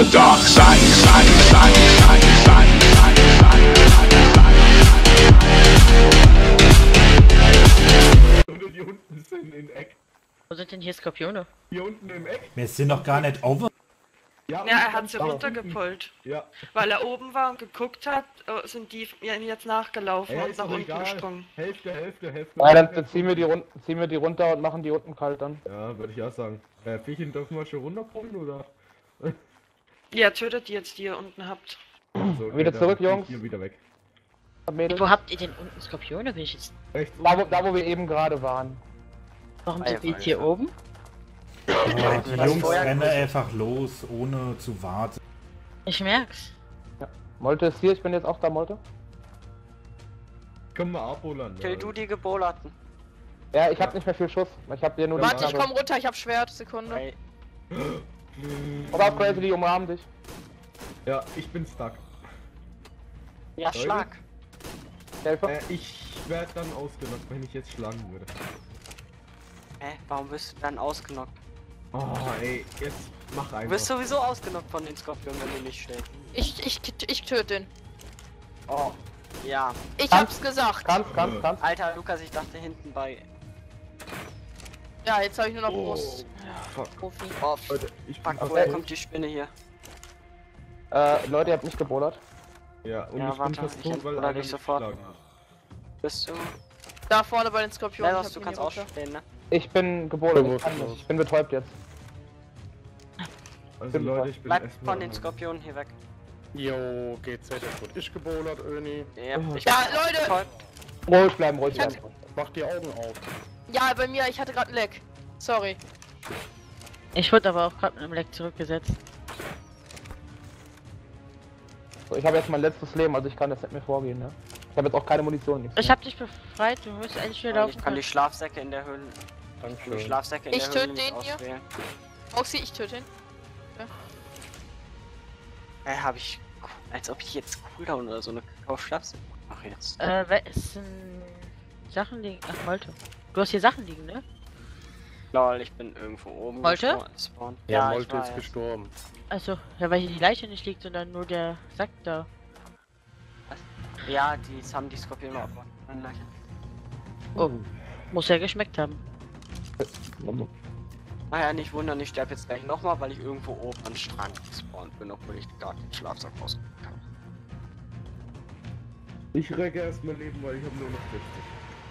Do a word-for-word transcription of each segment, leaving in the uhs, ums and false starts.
the dark side, side, side, side, side, side, side, side. Die unten sind im Eck. Wo sind denn hier Skorpione? Hier unten im Eck. Wir sind noch gar nicht over. Ja, er hat sie runtergepult. Ja. Weil er oben war und geguckt hat, sind die ihm jetzt nachgelaufen Ja, und ist nach doch unten egal. gesprungen. Hälfte, Hälfte, Hälfte. Ja, dann ziehen wir, die runter, ziehen wir die runter und machen die unten kalt dann. Ja, würde ich auch sagen. Äh, Viechchen dürfen wir schon runterkommen, oder? Ja, tötet die jetzt, die ihr unten habt. So, okay, Wieder dann zurück, bin ich Jungs. Hier wieder weg. Mädels. Wo habt ihr denn unten Skorpione? Bin ich jetzt... Rechts. Da wo, da, wo wir eben gerade waren. Warum Ei, sind die jetzt ei, hier ei. oben? Ja, die das Jungs vorher rennen gewusst. einfach los, ohne zu warten. Ich merk's. Molte ist hier, ich bin jetzt auch da, Molte. Können wir abholen. Kill du die Gebolerten. Ja, ich hab nicht mehr viel Schuss. Ich hab dir nur Warte, ich die komm runter, ich hab Schwert, Sekunde. Ey, Oder auf Crazy, die umarmen dich. Ja, ich bin stuck. ja, Leute? Schlag. Helfer. Äh, ich werde dann ausgenockt, wenn ich jetzt schlagen würde. Hä, warum bist du dann ausgenockt? Oh, ey, jetzt mach Du einfach. bist sowieso ausgenockt von den Skorpionen, wenn du nicht stehst. Ich, ich, ich töte den. Oh. Ja. Ich Kannst- hab's gesagt. Kannst, kannst, kannst. Alter, Lukas, ich dachte hinten bei... Ja, jetzt habe ich nur noch Oh, Brust. fuck. Profi. Oh, Leute, ich bin fuck, Okay. woher kommt die Spinne hier? Äh, Leute, ihr habt mich gebowlert. Ja, und Ja, ich warte, bin fast ich tot, weil entbuller einer dich mich sofort. geschlagen hat. Bist du? Da vorne bei den Skorpionen. Leros, ich du hab ihn kannst hier auch runter. stehen, ne? Ich bin gebowlert, ich kann nicht. Ich bin betäubt jetzt. Also Bin Leute, ich bin Bleib erstmal von den am- Skorpionen hier weg. Jo, G Z wurde ich gebowlert, Öni. Ja, Oh. ich Ja, bin Leute! betäubt. Ruhig bleiben, ruhig Ich hab- bleiben. Mach die Augen auf. Ja, bei mir, ich hatte gerade einen Leck. Sorry. Ich wurde aber auch gerade mit einem Leck zurückgesetzt. So, ich habe jetzt mein letztes Leben, also ich kann jetzt nicht mehr vorgehen, ne? Ich habe jetzt auch keine Munition, nichts Ich mehr. hab dich befreit, du musst eigentlich wieder Und laufen ich kann die können. Schlafsäcke in der Höhle... Die Dankeschön. Schlafsäcke in Ich der Höhle töte nicht den hier. auswählen. Roxy, ich töte ihn. Äh, hab ich... Als ob ich jetzt Cooldown oder so eine Kakao-Schlafsäcke mache jetzt. Äh, wessen Sachen liegen... Ach, Malte. Du hast hier Sachen liegen, ne? Lol, ich bin irgendwo oben Malte? gespawnt. Ja, Ja, ich Molte ist weiß. gestorben. Also, ja, weil hier die Leiche nicht liegt, sondern nur der Sack da. Ja, die haben die Skorpione abgebaut. Oh, muss ja geschmeckt haben. Naja, nicht wundern, ich sterbe jetzt gleich nochmal, weil ich irgendwo oben am Strand gespawnt bin, obwohl ich gar keinen Schlafsack rausgeholt habe. Ich recke erstmal Leben, weil ich habe nur noch sechzig.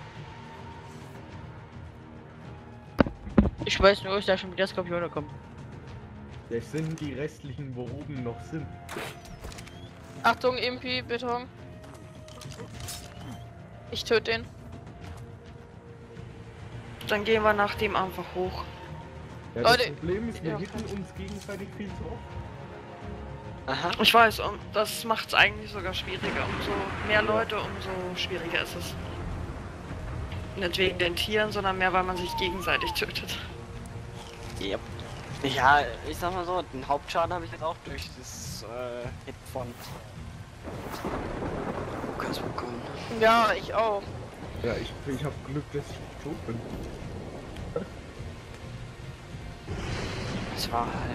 Ich weiß nur, dass da schon wieder Skorpione kommen. Das sind die restlichen, wo oben noch sind. Achtung, Impi, Beton. Ich töte den. Dann gehen wir nach dem einfach hoch. Ja, das Leute, Problem ist, wir ja. hitten uns gegenseitig viel zu oft. Aha. Ich weiß, und das macht es eigentlich sogar schwieriger. Umso mehr Leute, umso schwieriger ist es. Nicht wegen den Tieren, sondern mehr, weil man sich gegenseitig tötet. Yep. Ja, ich sag mal so, den Hauptschaden habe ich jetzt auch durch das äh, Hit von Lukas bekommen. Ja, ich auch. Ja, ich, ich habe Glück, dass ich tot bin. Das war halt...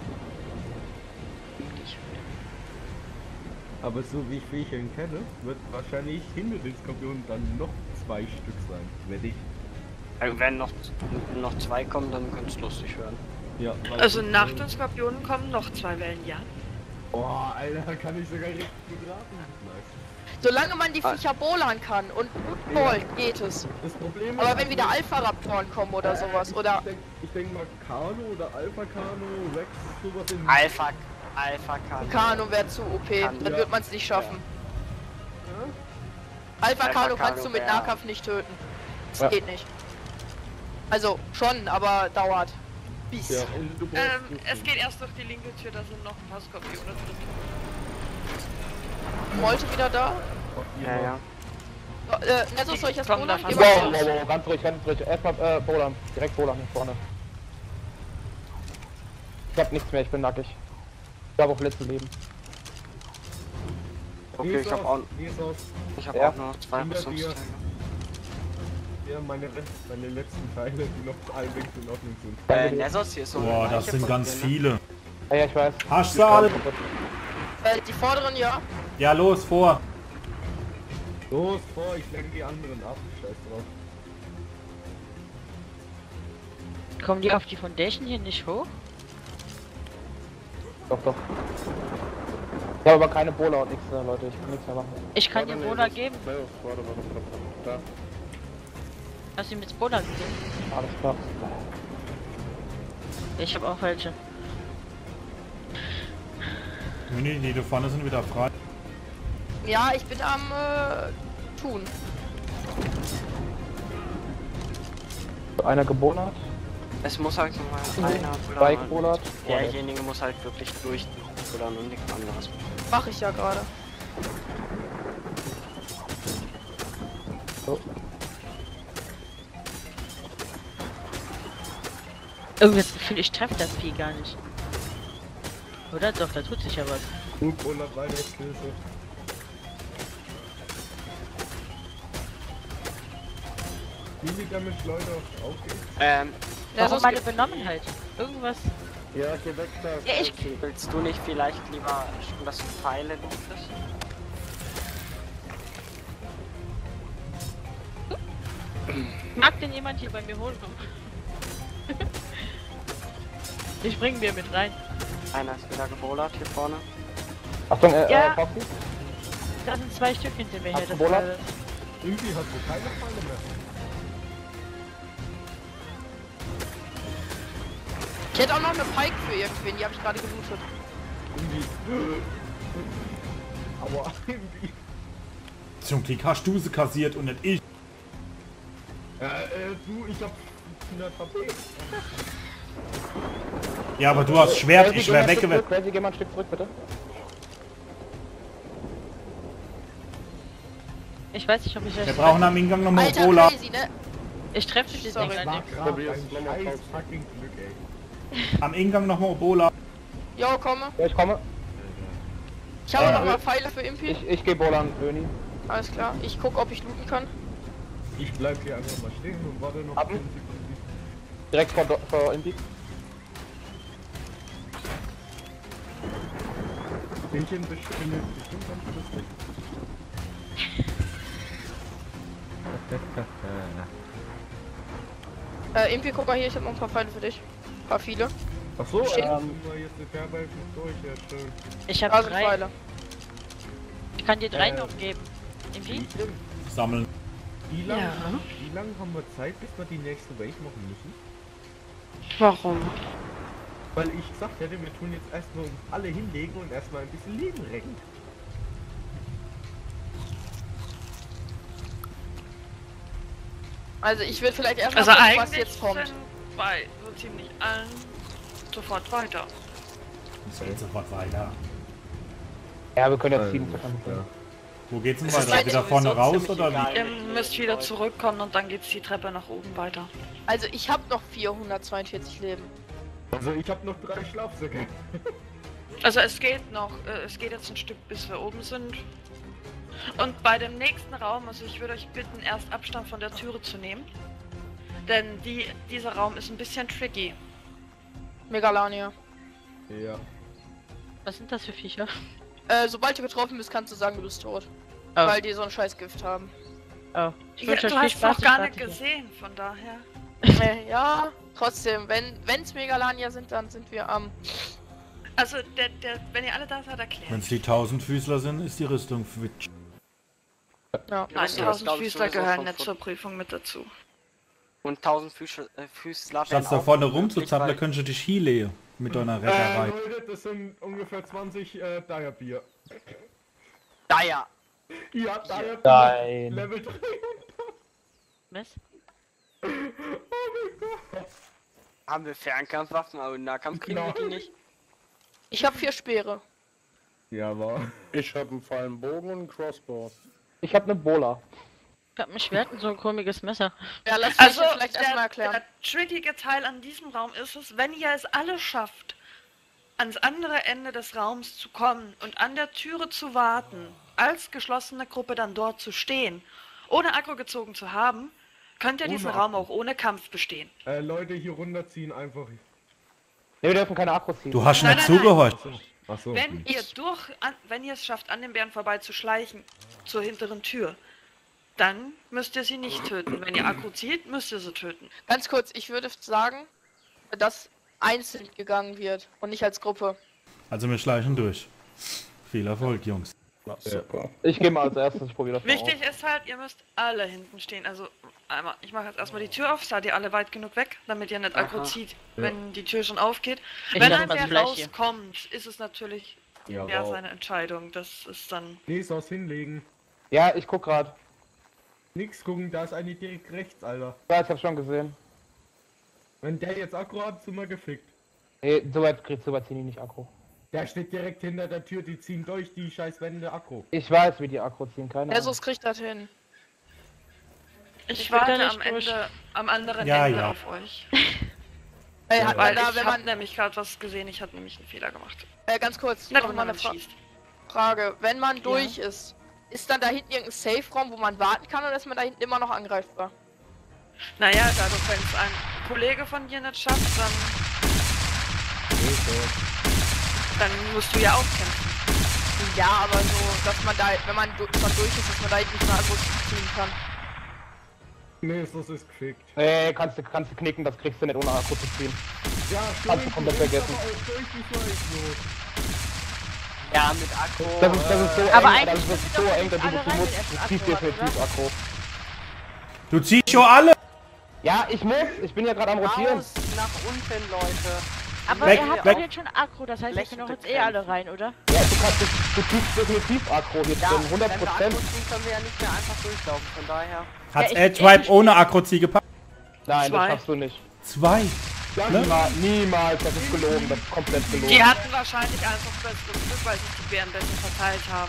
nicht. Aber so wie ich Fähigkeiten kenne, wird wahrscheinlich hinter den Skorpionen dann noch zwei Stück sein. Wenn ich. Also wenn noch, noch zwei kommen, dann könnte es lustig werden. Ja, weil Also nach den Skorpionen kommen noch zwei Wellen, ja. Boah, Alter, kann ich sogar richtig gut raten. Nice. Solange man die Viecher bowlern kann und gut bowlt, geht es. Das Problem Aber ist, wenn wieder Alpha-Raptoren kommen oder sowas, ich oder... Denk, ich denke mal Kano oder Alpha Kano, Rex, sowas in. Alpha, Alpha kann. Kano wäre zu O P, Kann, dann ja. wird man es nicht schaffen. Alpha Alpha Kano Kano kannst du mit wär- Nahkampf nicht töten. Das Ja. geht nicht. Also schon, aber dauert. Bis. Ja, und du brauchst Ähm, Rüstung. es geht erst durch die linke Tür, da sind noch ein paar Skorpione drin. Molte wieder da? Ja, ja. Oh, äh, Nessus, soll ich das Komm, bowlern? da Geh Wow, mal wow, los. wow, ganz ruhig, ganz ruhig. Erstmal äh, bowlern. Direkt bowlern hier vorne. Ich hab nichts mehr, ich bin nackig. Ich habe auch letzte Leben. Okay, ich hab auch, Jesus, ich hab Ja. auch nur noch zwei Hinter dir. Rüstungsteile. ja, meine, meine letzten Teile, die noch halbwegs in Ordnung sind. Äh, Nessos, hier ist so eine Boah, das Leiche sind von ganz dir, ne? viele. Ja, ja, ich weiß. Hast du alle? Äh, die vorderen, ja. Ja, los, vor. Los, vor, ich lenke die anderen ab. Scheiß drauf. Kommen die auf die Foundation hier nicht hoch? Doch, doch. Ich habe aber keine Bola und nichts, äh, Leute. Ich kann nichts mehr machen. Ich kann dir Warte, Bola nee, geben. das- Warte, warte, warte, warte. Da. Hast du ihm jetzt Bola gegeben? Alles klar. Ich habe auch welche. Nee, die da vorne sind wieder frei. Ja, ich bin am äh, tun. Einer gebonert, Es muss halt nochmal einer zwei oder gebonert. derjenige muss halt wirklich durch oder und nichts anderes. Mache ich ja gerade. So. Irgendwie das Gefühl, ich treffe das Vieh gar nicht. Oder? Doch, da tut sich ja was. Gut, hundert Weihnachtshilfe. Wie sieht damit Leute aufgehen? Ähm, Ja, Warum sonst meine gibt- Benommenheit? Irgendwas. Ja, geh weg da. Ja, ich- Alfie. willst du nicht vielleicht lieber schon das Pfeile liebst? Mag denn jemand hier bei mir holen kommen? Ich bring mir mit rein. Einer ist wieder gebowlert hier vorne. Achtung, äh, Ja. äh, Foxy? Da sind zwei Stück hinter mir Hast her. du Das Bola? war das. Irgendwie hast du keine Falle mehr. Ich hätte auch noch eine Pike für irgendwen, die habe ich gerade gelootet. Irgendwie. Aber irgendwie. Zum Glück hast du sie kassiert und nicht ich. Ja, äh, du, ich hab hundert H P. Ja, aber du hast Schwert, Crazy, ich geh wär mal ein Stück weggewetzt. zurück. Crazy, geh mal ein Stück zurück, bitte. Ich weiß nicht, ob ich Wir das. brauchen am Eingang nochmal Alter, Bola. crazy, ne? Ich treffe dich Sorry. nicht. War Nein. grad Probier's ein nochmal scheiß drauf. fucking Glück, ey. Am Eingang nochmal Bola. Jo, komme. Ja, ich komme. Ich habe Äh, noch mal Pfeile für Impi. Ich, ich geh Bola an Öni. Alles klar. Ich guck, ob ich looten kann. Ich bleib hier einfach mal stehen und warte noch Ab. fünf Sekunden. Direkt vor, Do- vor Impi. Bildchen bestimmt bestimmt ganz lustig. Äh, Impi, guck mal hier, ich habe noch ein paar Pfeile für dich. Ein paar viele. Achso, Stehen. ähm, jetzt ist der Ball durch, ja schön. Ich habe Also drei. Pfeile. Ich kann dir drei Äh. noch geben. Irgendwie? Sammeln. Wie lange Ja. wie lang haben wir Zeit, bis wir die nächste Wave machen müssen? Warum? Weil ich gesagt hätte, wir tun jetzt erstmal alle hinlegen und erstmal ein bisschen Leben recken. Also ich will vielleicht erst Also mal gucken, was eigentlich jetzt kommt. sind bei so ziemlich allen sofort weiter. Es geht sofort weiter. Ja, wir können Äh, jetzt ziehen. ja. Wo geht's denn Es ist weiter? halt Wieder vorne sowieso raus ziemlich oder egal. wie? Ihr müsst wieder zurückkommen und dann geht's die Treppe nach oben weiter. Also ich habe noch vierhundertzweiundvierzig Leben. Also ich habe noch drei Schlafsäcke. Also es geht noch, äh, es geht jetzt ein Stück bis wir oben sind. Und bei dem nächsten Raum, also ich würde euch bitten, erst Abstand von der Türe zu nehmen. Denn die, dieser Raum ist ein bisschen tricky. Megalania. Ja. Was sind das für Viecher? Äh, sobald du getroffen bist, kannst du sagen, du bist tot. Oh. Weil die so ein scheiß Gift haben. Oh. Ich Ja, wünsche du euch viel hast Spaß. noch gar ich nicht warte hier. gesehen, von daher. äh, ja, trotzdem, wenn wenn's Megalania sind, dann sind wir am... Also, der, der, wenn ihr alle da seid, erklärt. Wenn es die Tausendfüßler sind, ist die Rüstung futsch. Ja. Die Nein, Rüstung ist, glaub ich, Tausendfüßler sowieso gehören schon nicht futsch. zur Prüfung mit dazu. Und tausend Füßler, äh, Füßler Statt da auch vorne möglich, rumzuzappeln, weil- könntest du dich healen mit deiner Äh, Retterei. Leute, das sind ungefähr zwanzig äh, Dire-Bier. Da ja. Ja, Dire-Bier. Nein. Level drei. Was? Haben wir Fernkampfwaffen, aber Nahkampf kriegen wir die Genau. nicht. Ich habe vier Speere. Ja, war. Ich habe einen fallen Bogen und einen Crossbow. Ich habe eine Bola. Ich hab ein Schwert und so ein komisches Messer. Ja, lass mich Also, das vielleicht der, erstmal erklären. der trickige Teil an diesem Raum ist es, wenn ihr es alle schafft, ans andere Ende des Raums zu kommen und an der Türe zu warten, als geschlossene Gruppe dann dort zu stehen, ohne Aggro gezogen zu haben, könnt ihr Ohne diesen Aggro. Raum auch ohne Kampf bestehen. Äh, Leute, hier runterziehen einfach. Ne, wir dürfen keine Akku ziehen. Du hast Nein, nicht nein, nein. zugehört. Achso. Wenn ihr durch, an, wenn ihr es schafft, an den Bären vorbei zu schleichen, zur hinteren Tür, dann müsst ihr sie nicht töten. Wenn ihr Akku zieht, müsst ihr sie töten. Ganz kurz, ich würde sagen, dass einzeln gegangen wird und nicht als Gruppe. Also wir schleichen durch. Viel Erfolg, Jungs. Na, super. Ich gehe mal als erstes, ich probiere das mal Wichtig ist halt, ihr müsst alle hinten stehen. Also einmal, ich mache jetzt erstmal die Tür auf, seid ihr alle weit genug weg, damit ihr nicht Akku Aha. zieht, wenn die Tür schon aufgeht. Ich Wenn lass ein mal Bär Fläche. rauskommt, ist es natürlich Ja, ja, wow. seine Entscheidung. Das ist dann... Nee, soll's hinlegen. auf. Ja, ich guck grad. Nix gucken, da ist eine direkt rechts, Alter. Ja, ich hab schon gesehen. Wenn der jetzt Akku hat, sind wir gefickt. Nee, so weit kriegt so weit ziehen die nicht Akku. Der steht direkt hinter der Tür, die ziehen durch die scheiß Wände Akku. Ich weiß, wie die Akku ziehen, keine Ahnung. Jesus kriegt das hin. Ich, Ich will da warte nicht am durch. Ende, am anderen Ja, Ende ja. auf euch. Äh, Ja, hat Weil man da, ich wenn hab man, nämlich gerade was gesehen, ich hatte nämlich einen Fehler gemacht. äh, ganz kurz, Nicht, noch wenn mal man eine Fra schießt. Frage. Wenn man durch ist, ist dann da hinten irgendein Safe-Raum, wo man warten kann, oder ist man da hinten immer noch angreifbar? Naja, dadurch, wenn es ein Kollege von dir nicht schafft, dann, Nee, so. dann musst du ja auch kämpfen. Ja, aber so, dass man da, wenn man du schon durch ist, dass man da hinten nicht mehr Akku ziehen kann. Nee, das ist gefickt. Nee, kannst du, kannst du knicken, das kriegst du nicht ohne Akku zu ziehen. Ja, Kannst du komplett vergessen. Aber auch durch, wie soll ich los? Ja, mit Akku. Das ist, das ist so Aber eng, eigentlich das ist müssen so wir eng, dass doch du, alle du rein, musst, wenn er du ziehst schon Akku definitiv hat, Akku. Du ziehst schon alle! Ja, ich muss, ich bin ja gerade am Rotieren. Raus, nach unten, Leute. Aber Weg, ihr habt weg. doch jetzt schon Akku, das heißt, wir können doch jetzt eh Schlechte alle rein, oder? Ja, du kannst, du, du ziehst definitiv Akku hier Ja, drin, hundert wenn wir Prozent. Akku ziehen, können wir ja nicht mehr einfach durchlaufen, von daher. Hat's ich- Edgewipe ich- ohne Akku-Zieh gepackt? Nein, Zwei. das schaffst du nicht. Zwei. Niemals, niemals, das ist gelogen, das ist komplett gelogen. Die hatten wahrscheinlich einfach besseres Glück, weil sich die Bären besser verteilt haben.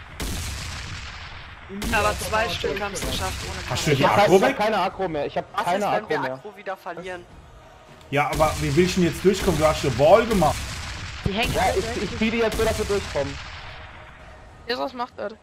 Aber zwei Stück haben es geschafft ohne Hast du Kampf. die Ich hab, Akku ich hab weg? keine Akku mehr, ich hab Was keine ist, wenn Akku wir mehr. Akku wieder verlieren? Ja, aber wie willst du denn jetzt durchkommen? Du hast eine Ball gemacht. Die hängen Ja, alle ich, durch. ich ziehe die jetzt so, dass wir durchkommen. Jesus macht das.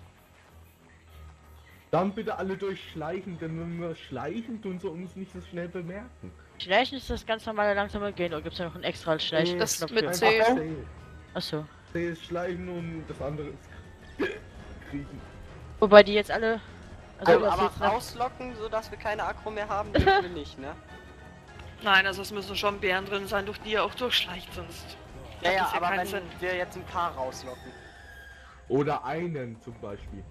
Dann bitte alle durchschleichen, denn wenn wir schleichen, tun sie uns nicht so schnell bemerken. Schleichen ist das ganz normale langsame Gehen, oder gibt's da noch ein extra Schleichen? Das Knopf mit für? C. Einfach C. Achso. C ist schleichen und das andere ist kriechen. Wobei die jetzt alle... Also, Also, das aber jetzt noch- rauslocken, sodass wir keine Akku mehr haben, dürfen wir nicht, ne? Nein, also es müssen schon Bären drin sein, durch die ihr auch durchschleicht, sonst... Ja, hat ja, das ja aber keinen wenn Sinn. wir jetzt ein paar rauslocken. Oder einen zum Beispiel.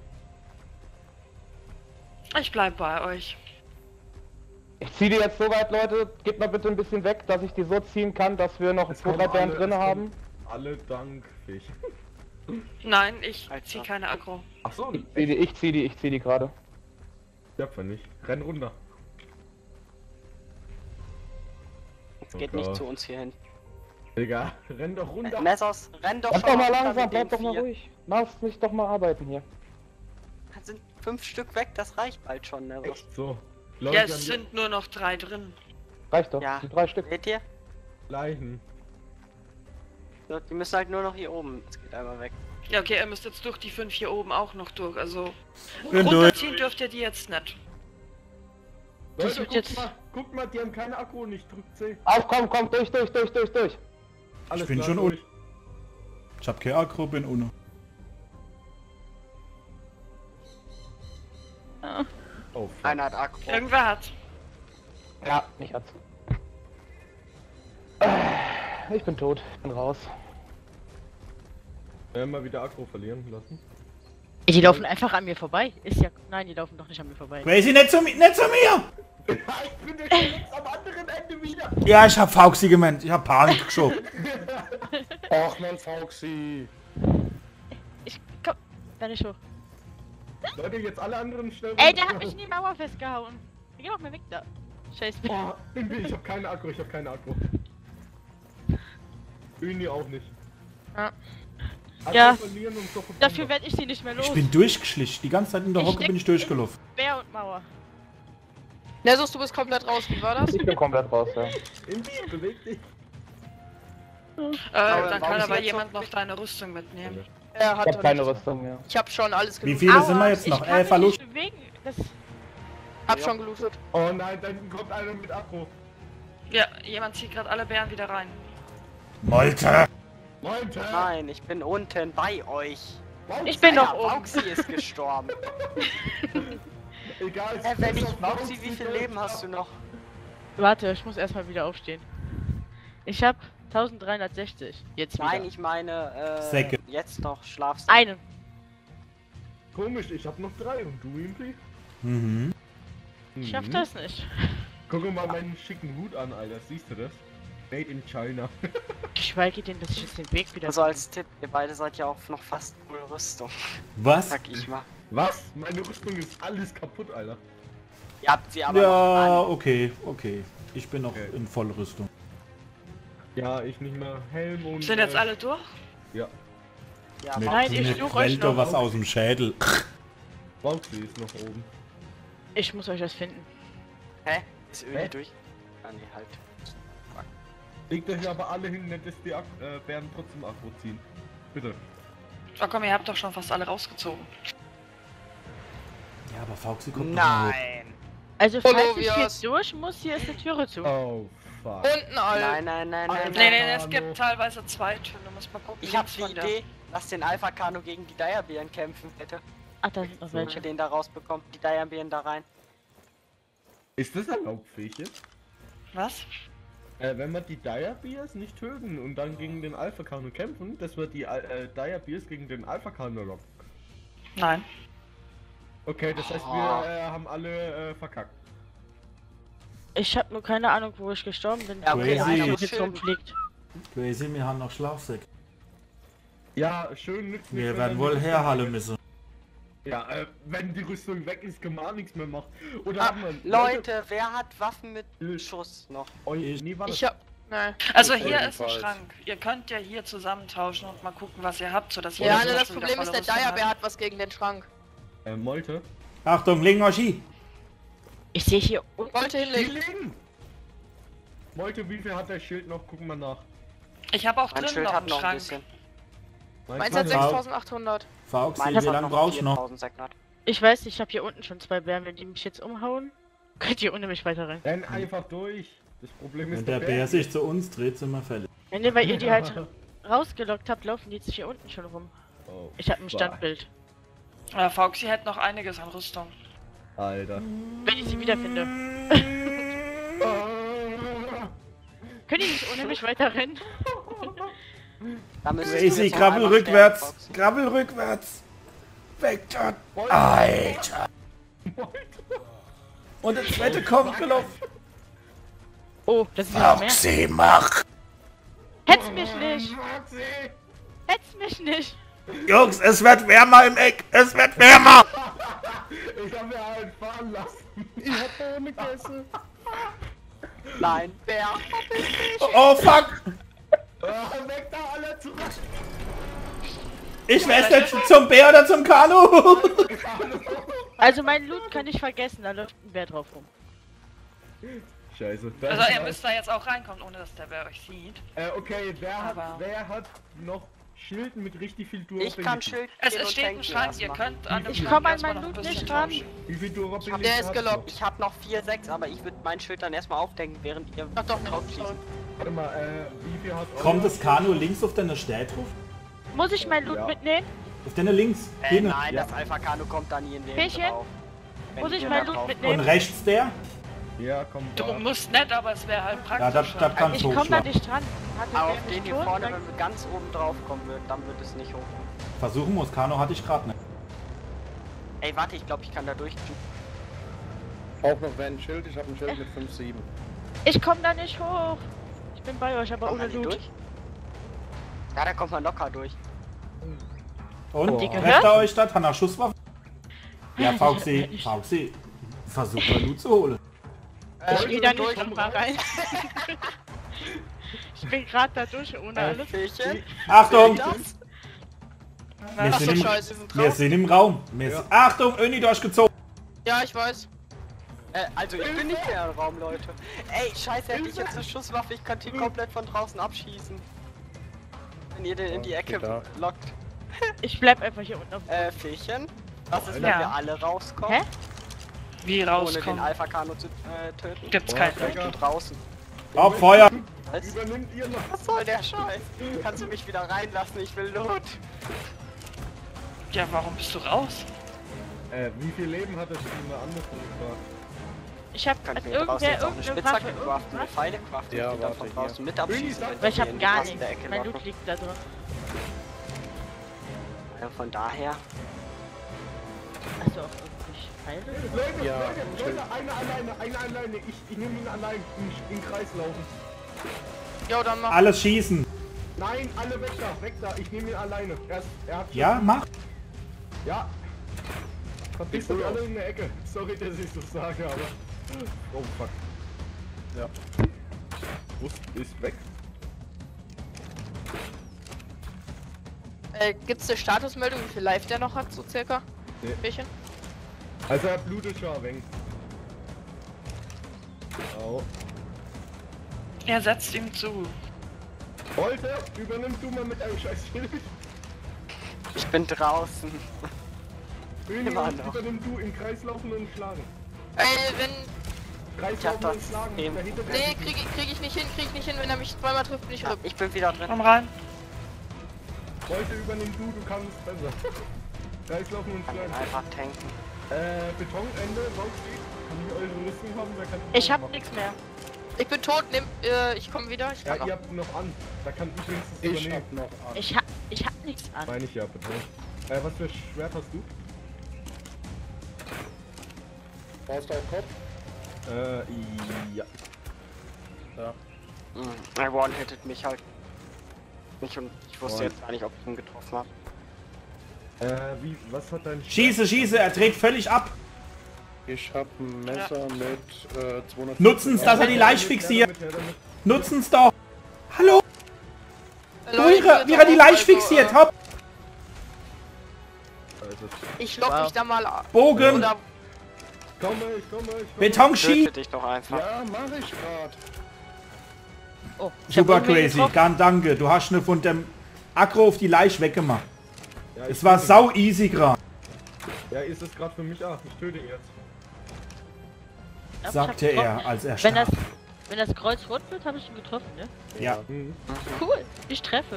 Ich bleib bei euch. Ich ziehe die jetzt so weit, Leute, gebt mal bitte ein bisschen weg, dass ich die so ziehen kann, dass wir noch Es zwei, drei kommen Bären alle- drin es kommen haben. Alle dank Fisch. Nein, ich Alter. zieh keine Aggro. Achso, Ich zieh die, ich zieh die, ich zieh die gerade. Dürfen wir nicht. Renn runter. Jetzt Oh geht nicht Gott. zu uns hier hin. Digga, renn doch runter. Äh, Messers, renn doch Bleib schon doch mal runter langsam, mit den bleib doch mal vier. ruhig. Lass mich doch mal arbeiten hier. Das sind fünf Stück weg, das reicht bald schon, ne? Echt so. Ja, Leute, es sind nur noch drei drin. Reicht doch, Ja. die drei Stück. Seht ihr? Leichen. So, die müssen halt nur noch hier oben. Es geht einmal weg. Ja, okay, ihr müsst jetzt durch die fünf hier oben auch noch durch. Also Bin durch. runterziehen dürft ihr die jetzt nicht. Das Leute, wird guckt jetzt- mal, guckt mal, die haben keine Akku und ich drück C. Auf, komm, komm, durch, durch, durch, durch, durch. Alles bin klar, schon durch. Ich hab keine Akku, bin ohne. Oh, fuck. Einer hat Akku. Irgendwer hat. Ja, ich hat's. Äh, Ich bin tot, ich bin raus. Werden wir wieder Akku verlieren lassen? Die laufen einfach an mir vorbei. Ist ja... Nein, die laufen doch nicht an mir vorbei. Crazy, nicht zu, mi- nicht zu mir! Ich bin der jetzt am anderen Ende wieder. Ja, ich hab Fauxi gemeint. Ich hab Panik geschoben. Ach man, Foxy. Ich... Komm... Wenn ich hoch. Leute, jetzt alle anderen schnell Ey, runter. der hat mich in die Mauer festgehauen. Geh doch mal weg da. Scheiße. Oh, irgendwie, ich hab keine Akku, ich hab keine Akku. Uni auch nicht. Ja. Akku Ja. verlieren und sofort Dafür runter. werde ich sie nicht mehr los. Ich bin durchgeschlichen. Die ganze Zeit in der Ich Hocke steck bin ich durchgelaufen. Bär und Mauer. Jesus, du bist komplett raus. Wie war das? Ich bin komplett raus, ja. Irgendwie, beweg dich. Äh, Aber dann warum kann ist aber jetzt jemand so- noch deine Rüstung mitnehmen. Er hat Ich hab keine nicht. Rüstung mehr. Ich hab schon alles Wie gelootet. viele sind wir Aua, jetzt noch? Ich kann Äh, mich Verlust. nicht bewegen. Das... Hab schon gelootet. Oh nein, da hinten kommt einer mit Akku. Ja, jemand zieht gerade alle Bären wieder rein. Malte! Malte! Nein, ich bin unten bei euch. Ich bin Ja, noch oben. Fauxi ist gestorben. Egal, äh, wenn ich ist Fauxi, wie viel Leben hast du noch? Warte, ich muss erstmal wieder aufstehen. Ich hab dreizehnhundertsechzig. Jetzt wieder. Nein, ich meine, äh, Säcke. jetzt noch Schlafsack. Einen. Komisch, ich hab noch drei und du, Impi? Mhm. Ich schaff Mhm. das nicht. Guck mal meinen schicken Hut an, Alter. Siehst du das? Made in China. Geschweige denn, dass ich jetzt den Weg wieder Also als Tipp, ihr beide seid ja auch noch fast voll Rüstung, Was? sag ich mal. Was? Meine Rüstung ist alles kaputt, Alter. Ihr habt sie aber noch Ja, an. okay, okay. Ich bin noch Okay. in Vollrüstung. Ja, ich nicht mehr Helm und... Sind jetzt äh, alle durch? Ja, Ja, Mit Nein, ich mir suche quält euch doch noch. was aus dem Schädel. Fauxi ist noch oben. Ich muss euch das finden. Hä? Ist Öli Hä? durch? Ah nee, halt. Legt euch aber alle hin, nicht dass die Ak äh, Bären trotzdem Akro ziehen. Bitte. Oh komm, ihr habt doch schon fast alle rausgezogen. Ja, aber Fauxi kommt noch mal hoch. Nein! Also falls ich Olivias. hier durch muss, hier ist die Türe zu. Oh, fuck. Unten, Alter. Nein, nein, nein, nein, Alter. Nee, nein. nee, nee, es Kano. gibt teilweise zwei Türen, du musst mal gucken. Ich hab links die von der- Idee, lass den Alpha Kano gegen die Direbeeren kämpfen, bitte. Ach, da sind noch Wenn ihr welche. den da rausbekommt, die Direbeeren da rein. Ist das erlaubt, Fähig? Was? Äh, wenn wir die Dire Bears nicht töten und dann gegen den Alpha Kano kämpfen, dass wir die äh, Dire Bears gegen den Alpha Kano locken. Nein. Okay, das heißt, wir äh, haben alle äh, verkackt. Ich hab nur keine Ahnung, wo ich gestorben bin. Ja, okay, Crazy. einer Wo muss jetzt schilden. rumfliegt. Crazy, wir haben noch Schlafsäcke. Ja, schön nützt Wir wenn werden dann wohl die Rüstung herhallen weg ist. müssen. Ja, äh, wenn die Rüstung weg ist, kann man nichts mehr machen. Oder Ah, haben wir... Leute, wer hat Waffen mit Äh. Schuss noch? Eu Ich- nee, warte. Ich hab. Nein. Also Ich hier ist ein ebenfalls. Schrank. Ihr könnt ja hier zusammentauschen und mal gucken, was ihr habt, sodass Ja, jeder ne, zum das Beispiel Problem wieder ist, der volle Rüstung Direbär hat. hat was gegen den Schrank. Äh, Molte. Achtung, leg mal Ski. Ich sehe hier unten. Wollte hinlegen. Legen! Molte, wie viel hat der Schild noch? Gucken wir nach. Ich habe auch Mein drin Schild noch hat einen noch ein Schrank. bisschen. Meins hat Wow. sechstausendachthundert. Fauxi, Meines wie hat lange noch brauchst du noch? viertausendsechshundert. Ich weiß, ich habe hier unten schon zwei Bären. Wenn die mich jetzt umhauen, könnt ihr ohne mich weiter rein. Renn einfach durch. Das Problem ist, Wenn der Bär sich zu uns dreht, sind wir fällig. Wenn ihr, weil ihr die halt rausgelockt habt, laufen die jetzt hier unten schon rum. Oh, Ich habe ein fuck. Standbild. Äh, Fauxi hat noch einiges an Rüstung. Alter. Wenn ich sie wiederfinde. Können die nicht ohne mich weiter rennen? Da müsstest du Crazy, jetzt noch krabbel einmal rückwärts. sterben, Foxy. Krabbel rückwärts. Vector. Alter. Und der zweite kommt gelaufen. Oh, das ist ja noch mehr. Fauxi, mach. Hetz mich nicht! Hetz mich nicht! Jungs, es wird wärmer im Eck. Es wird wärmer. Ich hab mir halt fahren lassen. Ich hab Bohnen gegessen. Nein, Bär. Oh, fuck. Ah, weg da alle zurück. Ich weiß nicht, zum Bär oder zum Kanu. Also mein Loot kann ich vergessen, da läuft ein Bär drauf rum. Scheiße. Also ihr müsst da jetzt auch reinkommen, ohne dass der Bär euch sieht. Äh, okay, wer hat, Aber- wer hat noch Schild mit richtig viel Ich Durability? kann Schild Es, gehen es und steht ein tanken Schrank, lassen ihr machen. könnt an dem Ich Schrank komm an erstmal mein noch ein Loot bisschen nicht ran. tauschen. Wie viel Durability Der ist hast du gelockt. Ich habe noch vier sechs, aber ich würde mein Schild dann erstmal aufdenken, während ihr Ach doch, drauf nicht. schießt. Sorry. noch? Warte mal, äh, wie viel hat Kommt euer das Kanu links auf deine Stadt drauf? Muss ich mein Loot Ja. mitnehmen? Auf deine links. Äh, Hinne. nein, Ja. das Alpha Kanu kommt da nie in den Pärchen? drauf. Wenn Muss ich ihr mein da Loot drauf- Und mitnehmen? rechts der? Ja, komm. Du da. musst nicht, aber es wäre halt Ja, praktisch. das, das kann Ich komm da hochschlagen. nicht dran. Hat der Aber Bär auf mich den hier tot? vorne, Dann- wenn wir ganz oben drauf kommen wird, dann wird es nicht hoch. Versuchen muss. Kanu hatte ich gerade nicht. Ey, warte, ich glaube, ich kann da durch. Auch noch wer ein Schild, ich hab ein Schild mit fünf sieben. Ich komm da nicht hoch. Ich bin bei euch, aber Kommt ohne man hier Loot. durch? Ja, da kommt man locker durch. Und? Die Trefft gehört? er euch das? Hat er Schusswaffe? Ja, Fauxi. Fauxi. Versucht mal Loot zu holen. Äh, Ich geh da nicht durch. noch mal rein. Ich bin gerade da durch ohne Äh, alles. Fähchen? Achtung! Das? Wir Ach sind, so, im, scheiße. wir sind im Raum. Wir sind, Achtung, Öni durchgezogen. Ja, ich weiß. Äh, also ich bin nicht mehr im Raum, Leute. Ey, scheiße, hätte ich jetzt eine Schusswaffe, ich könnte ihn komplett von draußen abschießen. Wenn ihr den in die Ecke Geht da. lockt. Ich bleib einfach hier unten auf. Äh, Fähchen? Was ist, wenn Ja. wir alle rauskommen? Hä? Wie Ohne den rauskommen? Alpha Kano zu äh, töten? Gibt's Boah, keinen. Digga. Du draußen. Auf Feuer. Was? Übernimmt ihr noch? Was soll der Scheiß? Kannst du mich wieder reinlassen? Ich will Not. Ja, warum bist du raus? Äh, wie viel Leben hat das eine andere gefragt? Ich hab Kann also mir draußen irgendwer jetzt auch eine irgendeine Spitzhacke Waffe, craften, eine irgendwas. Pfeile craften, Ja, die dann warte, von hier. draußen mit abschießen, wenn Weil ich die hab in gar der nichts. Ecke Mein machen. Loot liegt da drin. Ja, von daher. Hast du auch irgendwie Pfeile? Leute, Ja, Leute, schön. Leute, eine alleine, eine alleine. Ich, ich nehme ihn allein in, in Kreis laufen. Jo, dann mach. Alles schießen. Nein, alle weg da, weg da. Ich nehme ihn alleine. Er, ist, er hat schon- Ja, mach. Ja. Verpisst euch alle in der Ecke. Sorry, dass ich so sage, aber... Oh, fuck. Ja. Bus ist weg. Äh, gibt's eine Statusmeldung, wie viel Life der noch hat, so circa? Nee. Welchen? Also er blutet schon ein wenig. Au. Er setzt ihm zu. Wollte, übernimm du mal mit einem scheiß Schild. Ich bin draußen. Öni, Immer noch. übernimm du im Kreis laufen und schlagen. Äh, wenn... Kreis Ich hab laufen und das schlagen. eben- Dahinter der Nee, Typ. krieg, ich- krieg ich nicht hin, krieg ich nicht hin, wenn er mich zweimal trifft, bin ich Ja, RIP. ich bin wieder drin. Komm rein. Wollte, übernimm du, du kannst besser. Kreis laufen und Kann den schlagen. einfach tanken. Äh, Betonende, rausgeht. Kann ich eure Rüstung haben? Wer kann Ich hab machen? nichts mehr. Ich bin tot, nimm, äh, ich komm wieder, ich Ja, kann ihr noch. habt noch an. Da kann ich wenigstens Ich übernehmen. hab noch an. Ich hab, ich hab nichts an. Meine ich ja, Beton. Äh, was für Schwert hast du? Brauchst du auch Kopf? Äh, ja. Ja. Mhm. Er one-hittet mich halt. Nicht und ich wusste One. jetzt gar nicht, ob ich ihn getroffen habe. Äh, wie, was hat dein Schwert? Schieße, schieße, er dreht völlig ab. Ich hab ein Messer mit äh, zweihundert. Nutzen's, dass er die Leiche fixiert. Nutzen's doch. Hallo, Äh, wo Leute, ihre, hier wie er die drauf, Leiche also, fixiert, äh, hopp. Also, Ich lock mich da mal ab. Bogen, Oder komme, ich komme, ich komme. Betonski. Töte dich doch einfach. Ja, mach ich grad. Oh, ich hab Super irgendwen crazy, getroffen. ganz danke. Du hast ne von dem Aggro auf die Leiche weggemacht. Ja, Es ich war töte sau easy gerade, ihn. Ja, ist es gerade für mich auch. Ich töte ihn jetzt. Ja, ich sagte hab er, getroffen. als er Wenn das, starb. wenn das Kreuz rot wird, habe ich ihn getroffen, ne? Ja, Mhm. Cool, ich treffe.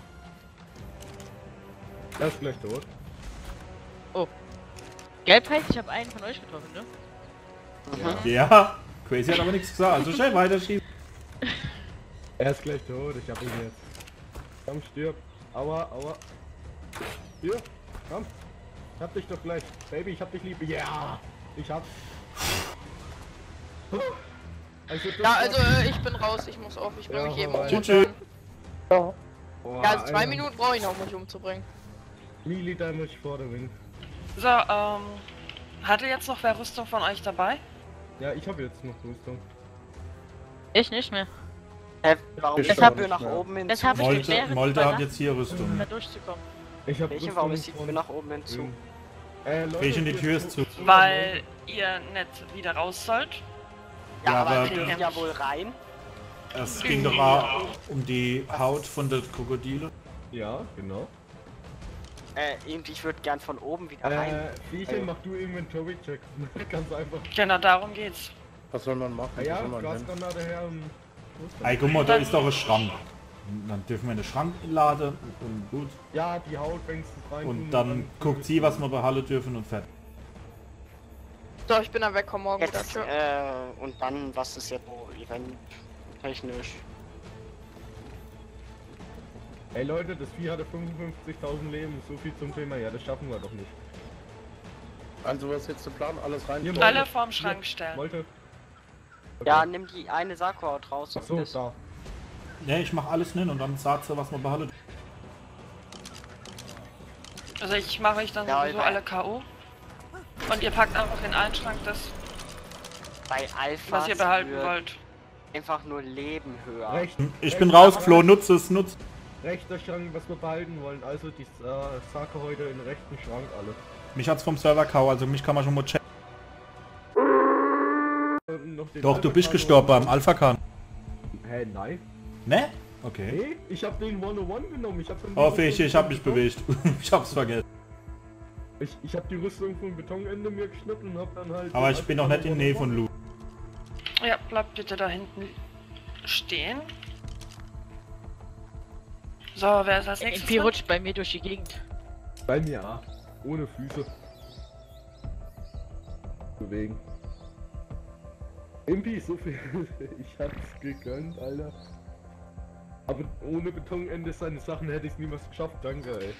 Er ist gleich tot. Gelb heißt, ich habe einen von euch getroffen, ne? ja. Crazy hat aber nichts gesagt, also schnell weiterschieben. Er ist gleich tot, ich hab ihn jetzt. Komm, stirb. Aua, aua. Hier, komm. Ich hab dich doch gleich. Baby, ich hab dich lieb. Ja! Ich hab... Also, das ja, war- also äh, ich bin raus, ich muss auf, ich bringe Ja, mich eben hau um. rein. und Tschüss. dann- Boah, Ja, also zwei Alter. Minuten brauche ich noch, um mich umzubringen. Mili, da muss ich vorderen. So, ähm... Hatte jetzt noch wer Rüstung von euch dabei? Ja, ich habe jetzt noch Rüstung. Ich nicht mehr. Hä, warum Ich ist hab- die Tür nach oben hin Das zu? habe ich Molte, während Molte meiner hat jetzt hier Rüstung. um da durchzukommen. Ich hab Welche, Rüstung warum ist die von- Tür nach oben hin zu? Äh, Leute, Welchen die hier Tür ist zu? Weil ihr nicht wieder raus sollt. Ja, aber aber wir dürfen ja wohl rein. es ging doch auch um die Haut von der Krokodile. Ja, genau. Äh, irgendwie, ich würde gern von oben wieder rein. Äh, Viechen, mach du Inventory-Check. Ganz einfach. Genau, darum geht's. Was soll man machen? Ah ja, Wo soll man hin? Gasgranate her und... Ey, guck mal, da ist doch ein Schrank. Und dann dürfen wir in den Schrank laden und gut. Ja, die Haut wenigstens rein. Und dann guckt sie, was wir behalten dürfen und fertig. So, ich bin dann weg, komm morgen wieder. Jetzt, Tschö. äh, und dann, was ist jetzt so event-technisch? Ey Leute, das Vieh hatte fünfundfünfzigtausend Leben. So viel zum Thema. Ja, das schaffen wir doch nicht. Also was ist jetzt der Plan? Alles rein? Hier, Alle vorm Schrank stellen. Wollte. Ja, nimm die eine Sakura-Haut raus. Ach so, Das- da. Ja, ich mach alles hin und dann sagt sie, was wir behalten. Also ich mache euch dann Ja, sowieso weil- alle K O. Und ihr packt einfach in einen Schrank das, Bei Alpha was ihr behalten wird wollt. einfach nur Leben höher. Recht, Ich recht- bin raus, Flo, nutze es, nutze. Rechter Schrank, was wir behalten wollen. Also die äh, Sake heute in rechten Schrank alle. Mich hat's vom Server kau, also mich kann man schon mal checken. Und noch den Doch, du Alpha bist Kano- gestorben beim Alpha-Khan. Hä, nein. Ne? Okay. Nee, ich hab den hundertundeins genommen. Ich hab von Oh, ich, ich hab mich bewegt. ich hab's vergessen. Ich, ich hab die Rüstung vom Betonende mir geschnitten und hab dann halt... Aber den ich bin noch Alpha nicht in Nähe von Lu. Ja, bleibt bitte da hinten stehen. So, wer ist als nächstes? Irgendwie dran? rutscht bei mir durch die Gegend. Bei mir auch. Ohne Füße. Bewegen. Impi, so viel. Ich hab's gegönnt, Alter. Aber ohne Betonende seine Sachen hätte ich niemals geschafft, danke, ey.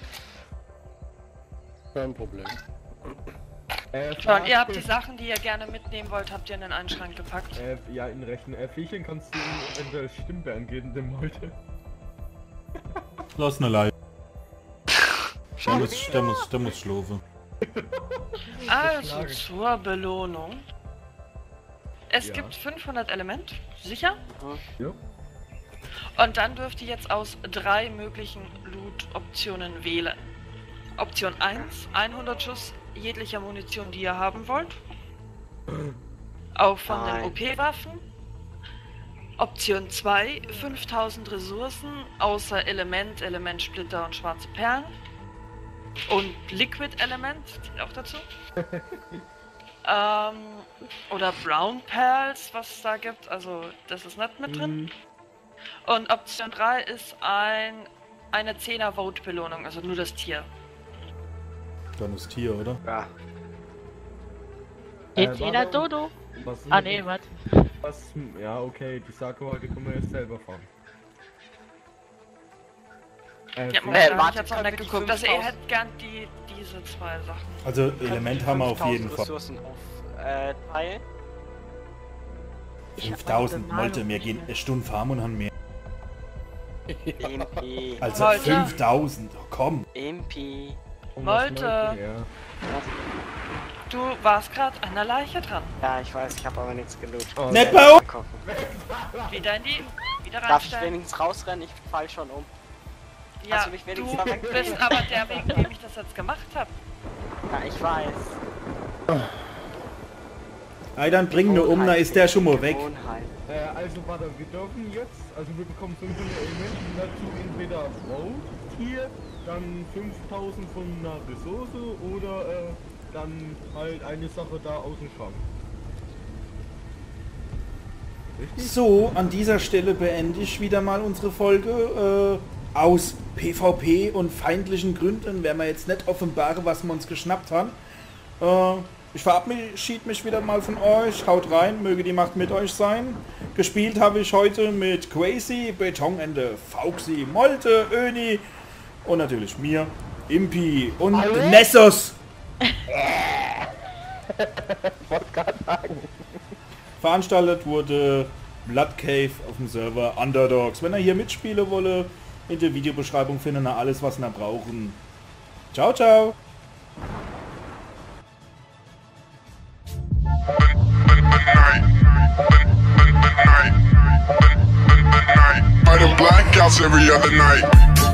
Kein Problem. Äh, So, und ihr habt Frage- die Sachen, die ihr gerne mitnehmen wollt, habt ihr in den Einschrank gepackt. Äh, ja, in rechten äh, Viechern kannst du eventuell Stimmbären geben, dem heute. Lass ne Leid. Der muss, der muss, der muss schlafen. Also Frage. zur Belohnung. Es Ja. gibt fünfhundert Element, sicher? Ja. Und dann dürft ihr jetzt aus drei möglichen Loot-Optionen wählen. Option eins, hundert Schuss jeglicher Munition, die ihr haben wollt. Auch von den Nein. O P-Waffen. Option zwei, fünftausend Ressourcen, außer Element, Elementsplitter und schwarze Perlen. Und Liquid-Element, zählt auch dazu. ähm, oder Brown Pearls, was es da gibt, also das ist nicht mit drin. Mhm. Und Option drei ist ein, eine zehner Vote-Belohnung, also nur das Tier. Dann ist Tier, oder? Ja. Jetzt Äh, jeder warum- Dodo. Was, Ah nee, warte. was, ja, okay, die Sache heute können wir jetzt selber fahren. Äh, Ja, für- Moment, Äh, da hab warte, ich jetzt noch können wir nicht die geguckt. Also ihr fünftausend hättet gern die, diese zwei Sachen. Also Element haben wir auf jeden Fall. Ressourcen auf äh, teilen. Ich hab fünftausend, meine Malte, Bemalung wir nicht gehen mehr. eine Stunde farmen und haben mehr. Impi. Also Malte. fünftausend, oh, komm. Impi. um was Malte. Leute, ja. Du warst gerade an der Leiche dran. Ja, ich weiß, ich habe aber nichts gelootet. Oh, Nicht ja. bei uns! Gucken. Wieder in die... Wieder Darf ich reinstellen. wenigstens rausrennen? Ich fall schon um. Ja, Kannst du mich du wenigstens da wegbringen? bist aber der, wegen dem ich das jetzt gemacht habe. Ja, ich weiß. Ey, dann bring nur um, da ist der schon mal weg. Gewohnheit. Äh, also warte, wir dürfen jetzt, also wir bekommen fünfhundert Elemente dazu, entweder Vote hier, dann fünftausend von einer Ressource oder äh, dann halt eine Sache da aus dem Schrank. Richtig? So, an dieser Stelle beende ich wieder mal unsere Folge. Äh, aus PvP und feindlichen Gründen werden wir jetzt nicht offenbaren, was wir uns geschnappt haben. Äh, ich verabschiede mich wieder mal von euch. Haut rein, möge die Macht mit euch sein. Gespielt habe ich heute mit Crazy, Betonende, Fauxi, Molte, Öni und natürlich mir, Impi und Nessos. Veranstaltet wurde Blood Cave auf dem Server Underdogs. Wenn ihr hier mitspielen wolle, in der Videobeschreibung findet ihr alles, was ihr brauchen. Ciao, ciao. By the blackouts every other night.